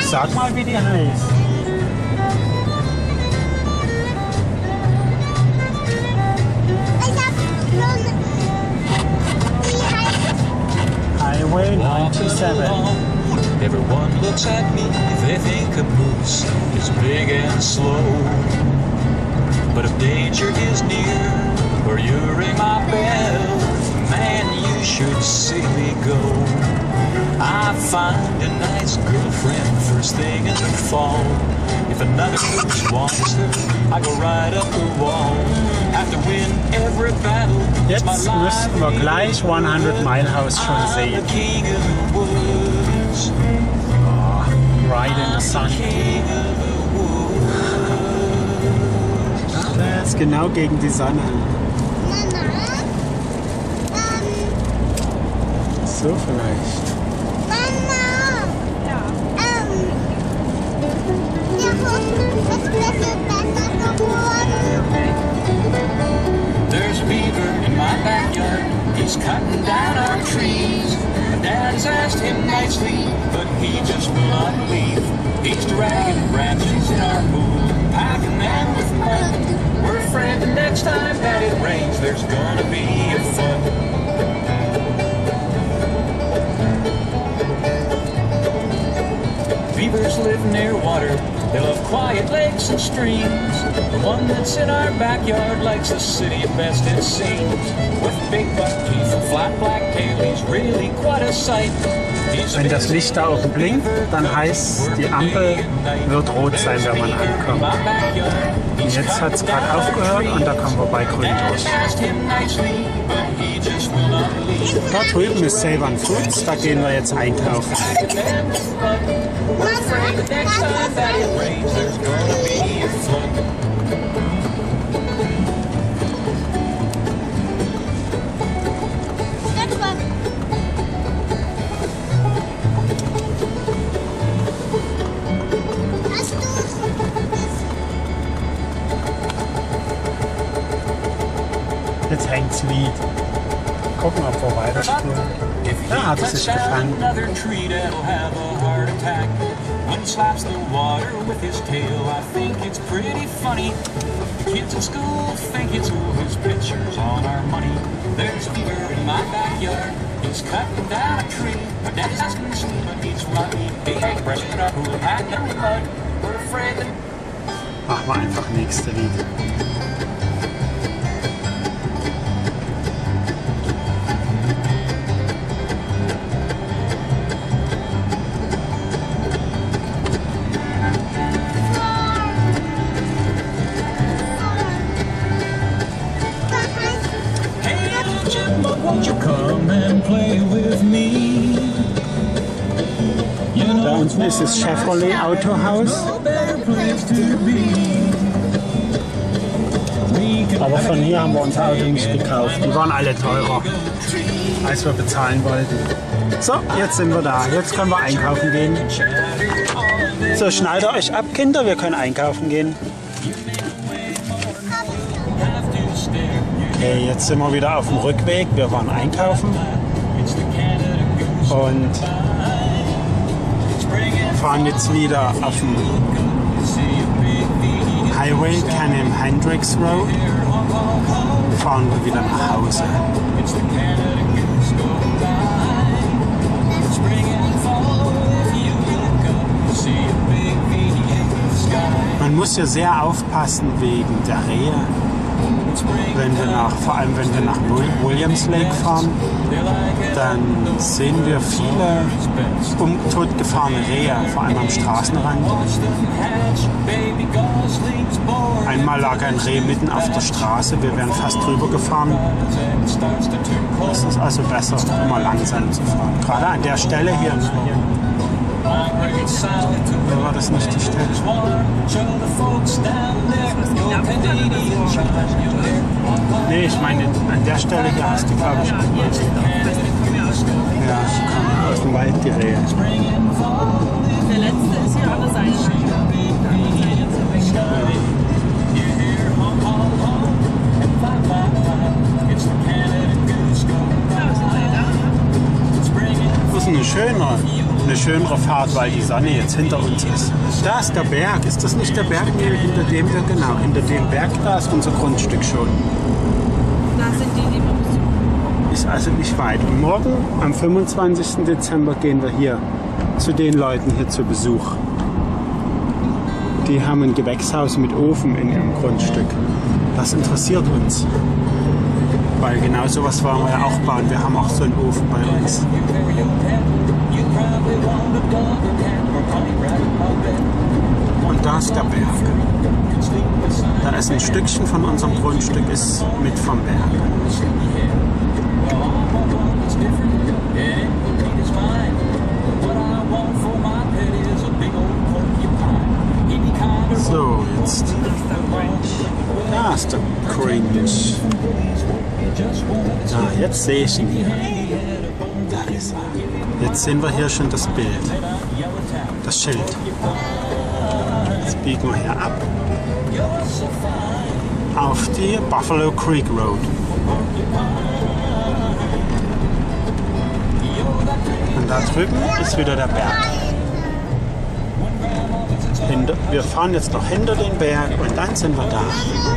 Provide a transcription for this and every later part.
sag mal, wie die heißt. Highway 97. Everyone looks at me, they think a moose is big and slow. But if danger is near, or you ring my bell, man, you should see me go. I find a nice girlfriend first thing in the fall. If another moose wants her, I go right up the wall. Have to win every battle. Jetzt müssten wir gleich 100 Mile House schon sehen. Oh, right in the sun. Der ist genau gegen die Sonne. So vielleicht. There's a beaver in my backyard. He's cutting down our trees. My dad has asked him nicely, but he just will not leave. He's dragging branches in our pool, packing them with mud. We're afraid the next time that it rains, there's gonna be a flood. Beavers live near water. They love quiet lakes and streams. The one that's in our backyard likes the city best it seems. With big buck teeth and flat black tail, he's really quite a sight. Wenn das Licht da oben blinkt, dann heißt die Ampel wird rot sein, wenn man ankommt. Und jetzt hat es gerade aufgehört und da kommen wir bei grün durch. Da drüben ist Save Foods, da gehen wir jetzt einkaufen. Jetzt hängt's Lied. Gucken, ob wir weiterspulen. Ja, hat es sich gefangen. One slaps the water with his tail. I think it's pretty funny. The kids in school think it's cool. His pictures on our money. There's a beaver in my backyard. He's cutting down a tree. My dad's asking to sleep, but he's running. Big brush in our pool, hacking in the mud. We're afraid that. Machen wir einfach nächste Lied. Da unten ist das Chevrolet Autohaus. Aber von hier haben wir unser Auto nicht gekauft. Die waren alle teurer, als wir bezahlen wollten. So, jetzt sind wir da. Jetzt können wir einkaufen gehen. So, schnallt ihr euch ab, Kinder. Wir können einkaufen gehen. Okay, jetzt sind wir wieder auf dem Rückweg. Wir waren einkaufen und fahren jetzt wieder auf dem Highway Canem Hendricks Road. Fahren wir wieder nach Hause. Man muss ja sehr aufpassen wegen der Rehe. Vor allem wenn wir nach Williams Lake fahren, dann sehen wir viele totgefahrene Rehe, vor allem am Straßenrand. Einmal lag ein Reh mitten auf der Straße, wir wären fast drüber gefahren. Es ist also besser, immer langsam zu fahren. Gerade an der Stelle hier. Oder war das nicht die Stelle? Nee, ich meine, an der Stelle hier hast du, glaube ich, ja, aus dem Wald die Rehe. Der letzte ist hier an der Seite. Das ist eine schöne eine schönere Fahrt, weil die Sonne jetzt hinter uns ist. Da ist der Berg. Ist das nicht der Berg, hinter dem wir, genau, hinter dem Berg, da ist unser Grundstück schon. Da sind die wir besuchen. Ist also nicht weit. Und morgen, am 25. Dezember, gehen wir hier zu den Leuten hier zu Besuch. Die haben ein Gewächshaus mit Ofen in ihrem Grundstück. Das interessiert uns. Weil genau sowas wollen wir ja auch bauen. Wir haben auch so einen Ofen bei uns. Und da ist der Berg. Da ist ein Stückchen von unserem Grundstück ist mit vom Berg. So, jetzt. Da ist der Cringe. Ja, jetzt sehe ich ihn hier. Da ist er. Jetzt sehen wir hier schon das Bild. Das Schild. Jetzt biegen wir hier ab. Auf die Buffalo Creek Road. Und da drüben ist wieder der Berg. Wir fahren jetzt noch hinter den Berg und dann sind wir da.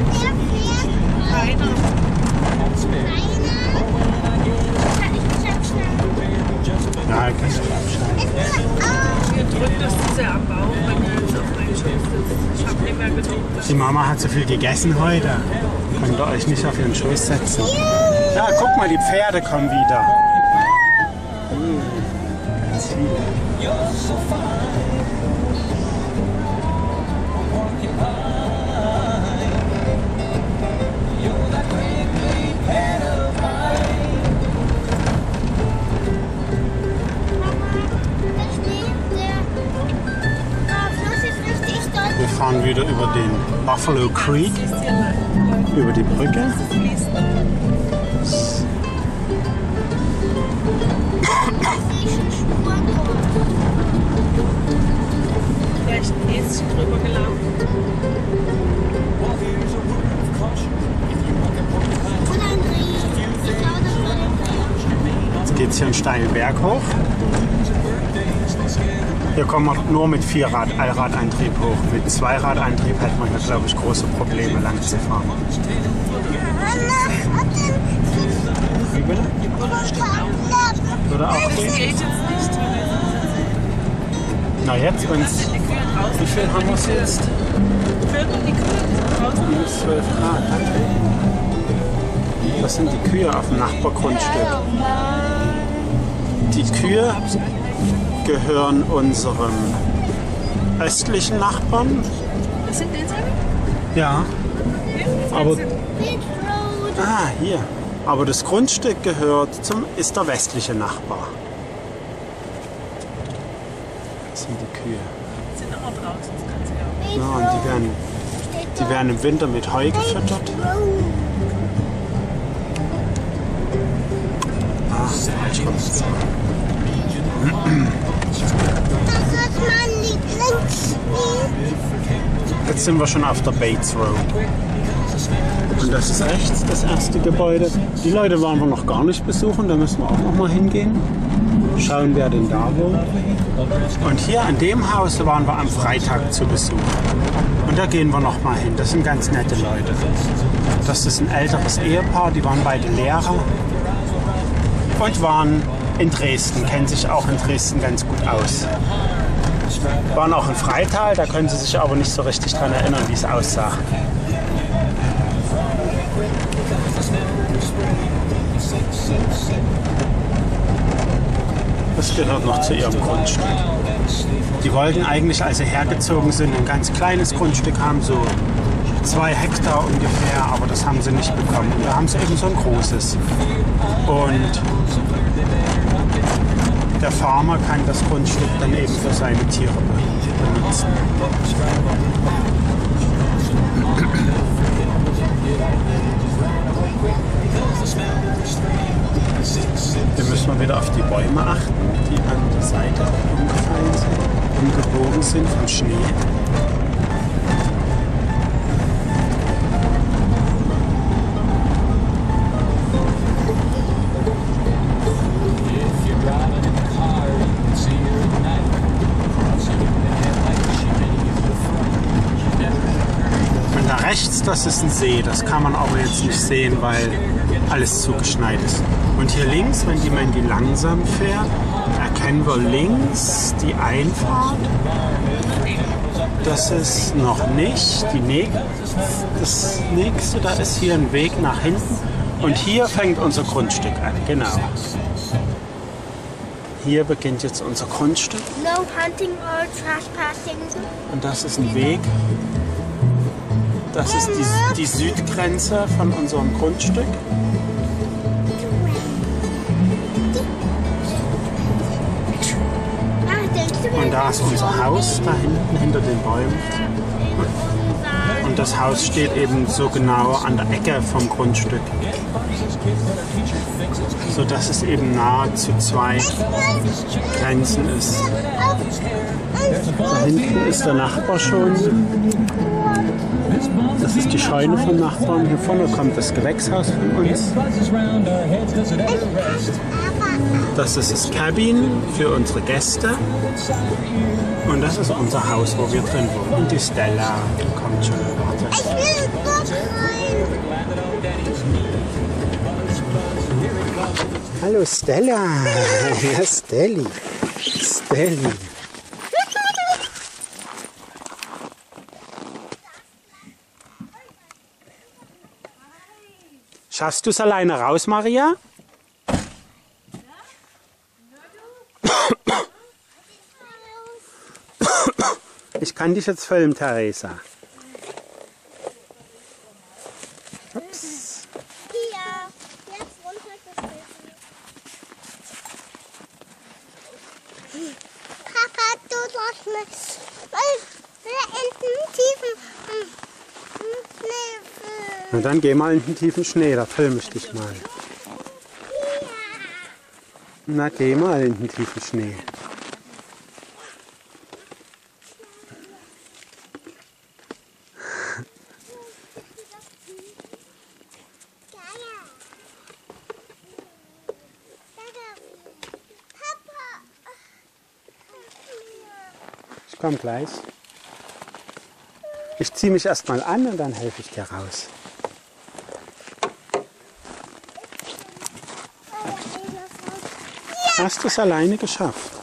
Ja, ich kann schon abschneiden. Mir drückt das zu sehr am Bauch, wenn du jetzt auf meinen Schoß sitzt. Ich habe nicht mehr gedrückt. Die Mama hat so viel gegessen heute. Könnt ihr euch nicht auf ihren Schoß setzen. Ja, guck mal, die Pferde kommen wieder. Ganz viele. Wir fahren wieder über den Buffalo Creek, über die Brücke. Vielleicht ein Häschen drüber gelaufen. Jetzt geht es hier einen steilen Berg hoch. Hier kommen wir nur mit Allradantrieb hoch. Mit Zweiradantrieb hätte man hier, glaube ich, große Probleme, lang zu fahren. Wie bitte? Würde auch gehen? Na jetzt, wenn es... Wie viel haben wir es jetzt? Minus 12 Grad. Das sind die Kühe auf dem Nachbargrundstück. Die Kühe gehören unserem östlichen Nachbarn. Das sind Inseln? Ja. Aber, hier. Aber das Grundstück ist der westliche Nachbar. Das sind die Kühe. Die sind auch draußen, das kannst du ja auch. Ja, und die werden im Winter mit Heu gefüttert. Ach, falsch rum. Das ist mein Lieblingsspiel. Jetzt sind wir schon auf der Bates Road. Und das ist rechts das erste Gebäude. Die Leute wollen wir noch gar nicht besuchen, da müssen wir auch noch mal hingehen. Schauen, wer denn da wohnt. Und hier an dem Haus waren wir am Freitag zu Besuch. Und da gehen wir noch mal hin. Das sind ganz nette Leute. Das ist ein älteres Ehepaar, die waren beide Lehrer und waren in Dresden, kennen sich auch in Dresden ganz gut aus. Waren auch in Freital, da können sie sich aber nicht so richtig daran erinnern, wie es aussah. Das gehört noch zu ihrem Grundstück. Die wollten eigentlich, als sie hergezogen sind, ein ganz kleines Grundstück haben, so 2 Hektar ungefähr, aber das haben sie nicht bekommen. Da haben sie eben so ein großes. Und der Farmer kann das Grundstück dann eben für seine Tiere benutzen. Hier müssen wir wieder auf die Bäume achten, die an der Seite umgefallen sind, umgebogen sind von Schnee. If you're driving in a car, you can see her now. das ist ein See. Das kann man aber jetzt nicht sehen, weil alles zugeschneit ist. Und hier links, wenn die Mandy langsam fährt, erkennen wir links die Einfahrt. Das ist noch nicht das nächste. Da ist hier ein Weg nach hinten. Und hier fängt unser Grundstück an. Genau. Hier beginnt jetzt unser Grundstück. No hunting or trespassing. Und das ist ein Weg. Das ist die Südgrenze von unserem Grundstück. Und da ist unser Haus, da hinten hinter den Bäumen. Und das Haus steht eben so genau an der Ecke vom Grundstück. So dass es eben nahe zu zwei Grenzen ist. Da hinten ist der Nachbar schon. Das ist die Scheune vom Nachbarn. Hier vorne kommt das Gewächshaus von uns. Das ist das Cabin für unsere Gäste. Und das ist unser Haus, wo wir drin wohnen. Und die Stella kommt schon. Warte. Ich will dort rein. Hallo Stella. Ja, Stelli. Stelli. Schaffst du es alleine raus, Maria? Ich kann dich jetzt filmen, Theresa. Ups. Hier, jetzt runtergeschmissen. Papa, du sollst mich in den tiefen Schnee. Na dann geh mal in den tiefen Schnee, da filme ich dich mal. Na geh mal in den tiefen Schnee. Ich komm gleich. Ich ziehe mich erst mal an und dann helfe ich dir raus. Hast du es alleine geschafft?